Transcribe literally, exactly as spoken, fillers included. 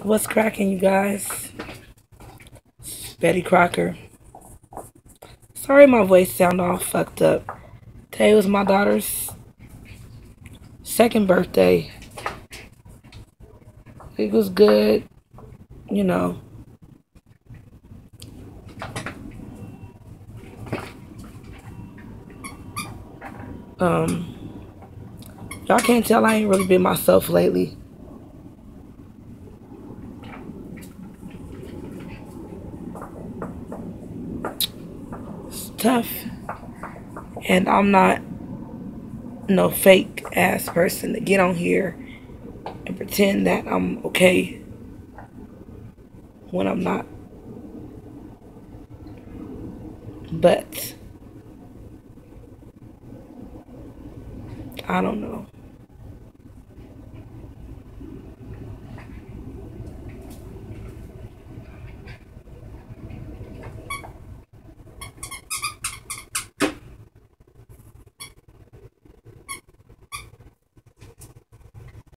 What's cracking, you guys? Betty Crocker. Sorry my voice sound all fucked up. Today was my daughter's second birthday. It was good, you know. Um, y'all can't tell I ain't really been myself lately. It's tough. And I'm not no fake ass person to get on here and pretend that I'm okay when I'm not. But I don't know.